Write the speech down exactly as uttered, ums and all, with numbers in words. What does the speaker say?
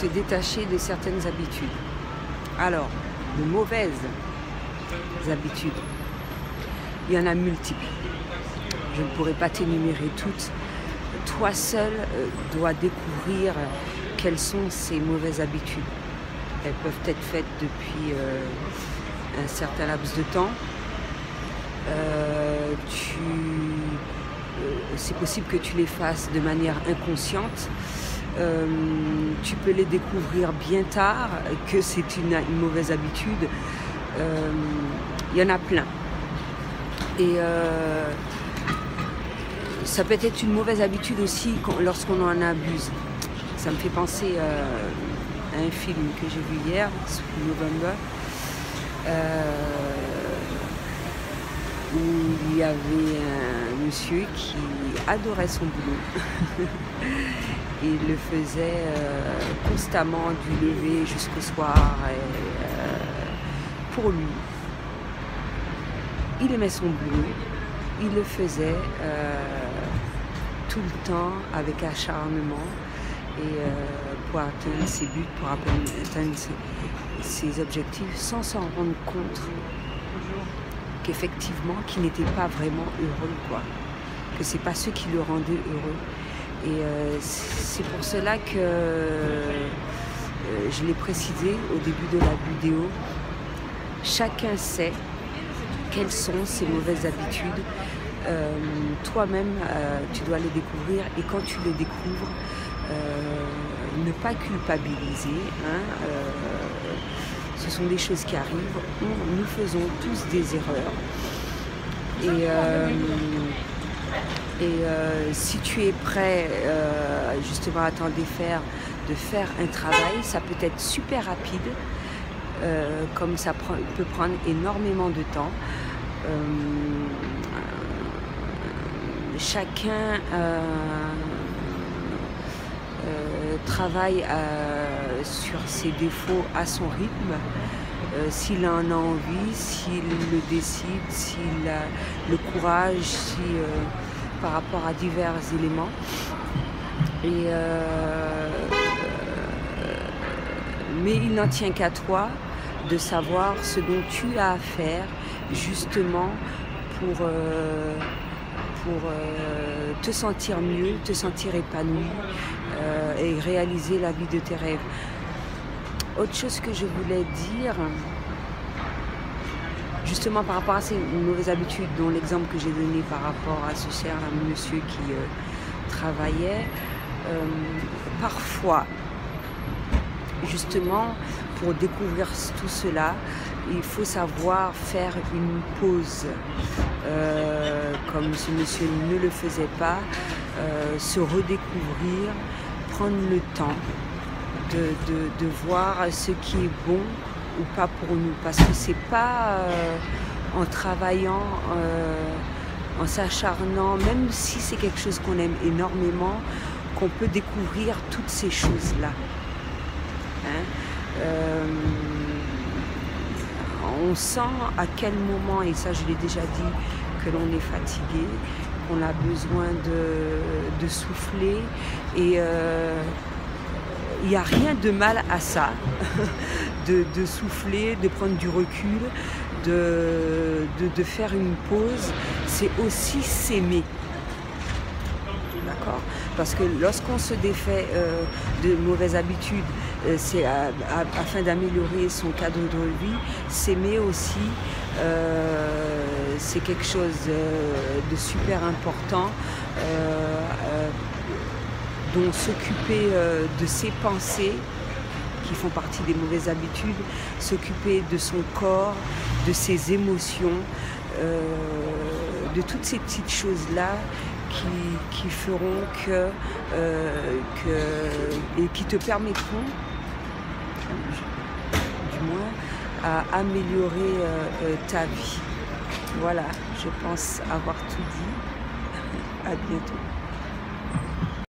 se détacher de certaines habitudes. Alors, de mauvaises habitudes, il y en a multiples. Je ne pourrais pas t'énumérer toutes. Toi seul euh, dois découvrir quelles sont ces mauvaises habitudes. Elles peuvent être faites depuis euh, un certain laps de temps. Euh, tu, euh, c'est possible que tu les fasses de manière inconsciente. Euh, tu peux les découvrir bien tard, que c'est une, une mauvaise habitude. Euh, il y en a plein. Et euh, ça peut être une mauvaise habitude aussi lorsqu'on en abuse. Ça me fait penser euh, à un film que j'ai vu hier, November, euh, où il y avait un monsieur qui adorait son boulot. Il le faisait euh, constamment du lever jusqu'au soir. Et, euh, pour lui, il aimait son boulot, il le faisait euh, tout le temps avec acharnement et euh, pour atteindre ses buts, pour atteindre ses, ses objectifs, sans s'en rendre compte qu'effectivement, qu'il n'était pas vraiment heureux, quoi. Que c'est pas ce qui le rendait heureux. Et euh, c'est pour cela que euh, je l'ai précisé au début de la vidéo. Chacun sait quelles sont ses mauvaises habitudes. Euh, Toi-même, euh, tu dois les découvrir. Et quand tu les découvres, euh, ne pas culpabiliser. Hein, euh, ce sont des choses qui arrivent. On, nous faisons tous des erreurs. Et... Euh, Et euh, si tu es prêt euh, justement à t'en défaire, de faire un travail, ça peut être super rapide, euh, comme ça prend, peut prendre énormément de temps. Euh, chacun euh, euh, travaille euh, sur ses défauts à son rythme. Euh, s'il en a envie, s'il le décide, s'il a le courage, si... Euh, par rapport à divers éléments. Et euh, euh, mais il n'en tient qu'à toi de savoir ce dont tu as à faire justement pour, euh, pour euh, te sentir mieux, te sentir épanoui euh, et réaliser la vie de tes rêves. Autre chose que je voulais dire, justement par rapport à ces mauvaises habitudes, dont l'exemple que j'ai donné par rapport à ce cher monsieur qui euh, travaillait, euh, parfois, justement, pour découvrir tout cela, il faut savoir faire une pause, euh, comme ce monsieur ne le faisait pas, euh, se redécouvrir, prendre le temps de, de, de voir ce qui est bon ou pas pour nous, parce que c'est pas euh, en travaillant, euh, en s'acharnant, même si c'est quelque chose qu'on aime énormément, qu'on peut découvrir toutes ces choses-là. Hein? Euh, on sent à quel moment, et ça je l'ai déjà dit, que l'on est fatigué, qu'on a besoin de, de souffler, et euh, il n'y a rien de mal à ça, de, de souffler, de prendre du recul, de, de, de faire une pause. C'est aussi s'aimer. D'accord ? Parce que lorsqu'on se défait euh, de mauvaises habitudes, euh, c'est afin d'améliorer son cadre de vie. S'aimer aussi, euh, c'est quelque chose euh, de super important. Euh, euh, dont s'occuper euh, de ses pensées, qui font partie des mauvaises habitudes, s'occuper de son corps, de ses émotions, euh, de toutes ces petites choses-là qui, qui feront que, euh, que, et qui te permettront, du moins, à améliorer euh, ta vie. Voilà, je pense avoir tout dit. À bientôt.